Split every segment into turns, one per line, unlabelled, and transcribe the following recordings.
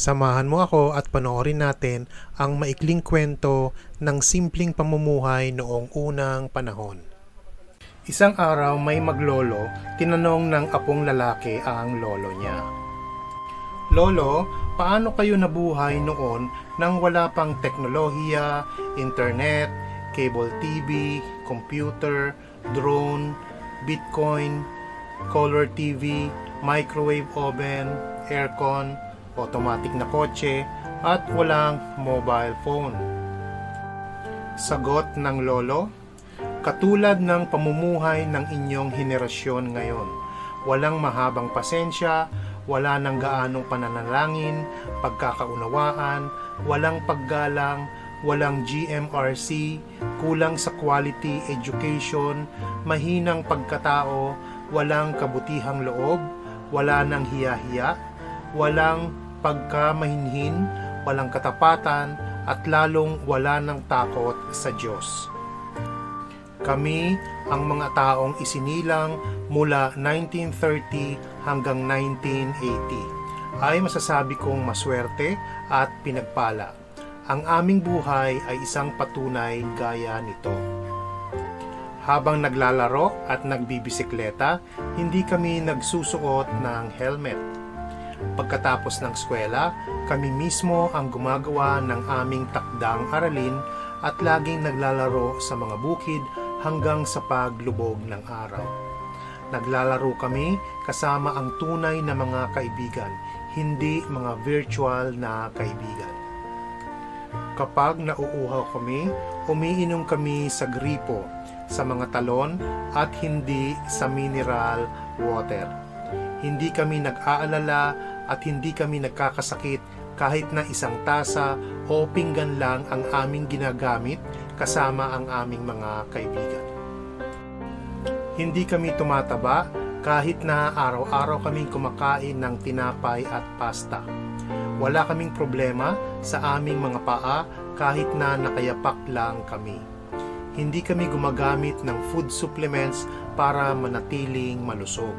Samahan mo ako at panoorin natin ang maikling kwento ng simpleng pamumuhay noong unang panahon. Isang araw may maglolo, tinanong ng apong lalaki ang lolo niya. Lolo, paano kayo nabuhay noon nang wala pang teknolohiya, internet, cable TV, computer, drone, bitcoin, color TV, microwave oven, aircon, automatic na kotse, at walang mobile phone? Sagot ng lolo, katulad ng pamumuhay ng inyong henerasyon ngayon. Walang mahabang pasensya, wala nang gaanong pananalangin, pagkakaunawaan, walang paggalang, walang GMRC, kulang sa quality education, mahinang pagkatao, walang kabutihang loob, wala nang hiya-hiya, walang pagkamahinhin, walang katapatan, at lalong wala ng takot sa Diyos. Kami ang mga taong isinilang mula 1930 hanggang 1980 ay masasabi kong maswerte at pinagpala. Ang aming buhay ay isang patunay gaya nito. Habang naglalaro at nagbibisikleta, hindi kami nagsusuot ng helmet. Pagkatapos ng eskwela, kami mismo ang gumagawa ng aming takdang aralin at laging naglalaro sa mga bukid hanggang sa paglubog ng araw. Naglalaro kami kasama ang tunay na mga kaibigan, hindi mga virtual na kaibigan. Kapag nauuhaw kami, umiinom kami sa gripo, sa mga talon at hindi sa mineral water. Hindi kami nag-aalala at hindi kami nagkakasakit kahit na isang tasa o pinggan lang ang aming ginagamit kasama ang aming mga kaibigan. Hindi kami tumataba kahit na araw-araw kaming kumakain ng tinapay at pasta. Wala kaming problema sa aming mga paa kahit na nakayapak lang kami. Hindi kami gumagamit ng food supplements para manatiling malusog.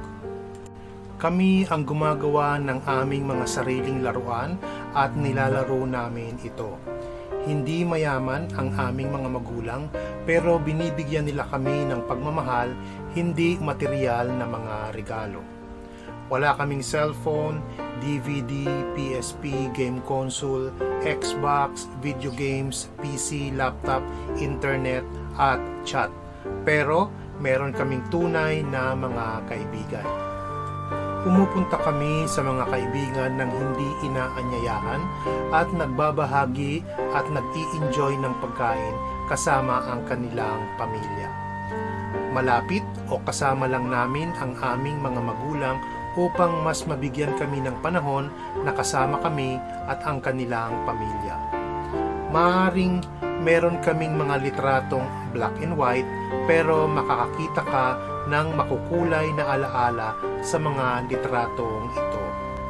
Kami ang gumagawa ng aming mga sariling laruan at nilalaro namin ito. Hindi mayaman ang aming mga magulang pero binibigyan nila kami ng pagmamahal, hindi material na mga regalo. Wala kaming cellphone, DVD, PSP, game console, Xbox, video games, PC, laptop, internet, at chat. Pero meron kaming tunay na mga kaibigan. Pumupunta kami sa mga kaibigan ng hindi inaanyayahan at nagbabahagi at nag-i-enjoy ng pagkain kasama ang kanilang pamilya. Malapit o kasama lang namin ang aming mga magulang upang mas mabigyan kami ng panahon na kasama kami at ang kanilang pamilya. Maaaring meron kaming mga litratong black and white pero makakakita ka ng makukulay na alaala sa mga litratong ito.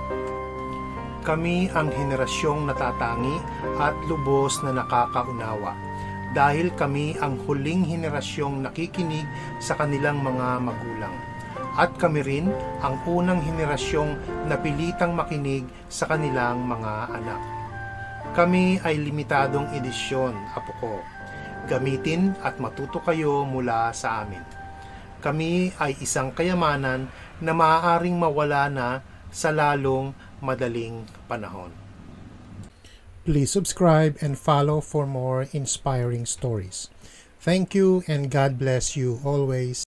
Kami ang henerasyong natatangi at lubos na nakakaunawa dahil kami ang huling henerasyong nakikinig sa kanilang mga magulang. At kami rin ang unang henerasyong napilitang makinig sa kanilang mga anak. Kami ay limitadong edisyon, apo ko. Gamitin at matuto kayo mula sa amin. Kami ay isang kayamanan na maaaring mawala na sa lalong madaling panahon. Please subscribe and follow for more inspiring stories. Thank you and God bless you always.